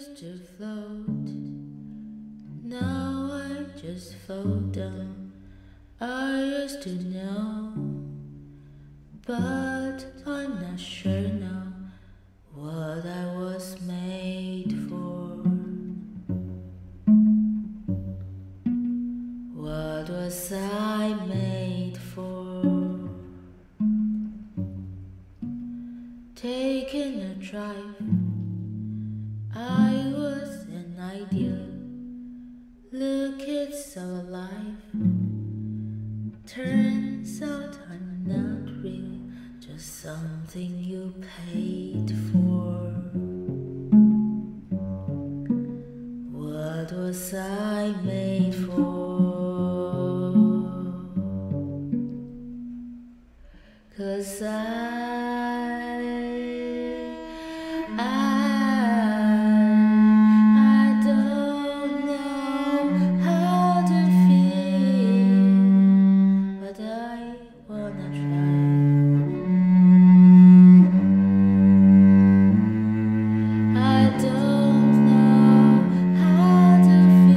used to float, now I just float down. I used to know, but I'm not sure now what I was made for. What was I made for? Taking a drive, I was an ideal. Look, it's so alive. Turns out I'm not real, just something you paid for. What was I made for? 'Cause I don't know how to feel, but I wanna try. I don't know how to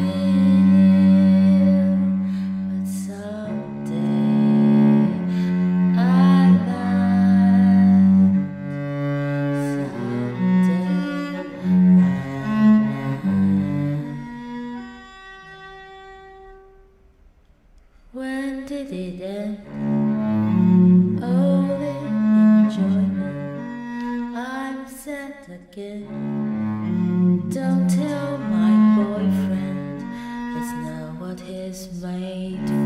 feel, but someday I might. When did it end? Only enjoyment. I'm sad again. Don't tell my boyfriend, that's not what he's made for.